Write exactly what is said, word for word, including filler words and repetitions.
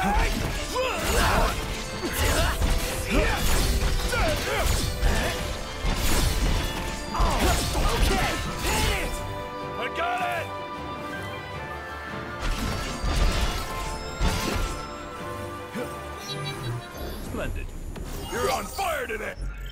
Okay, hit it! I got it! Splendid. You're on fire today!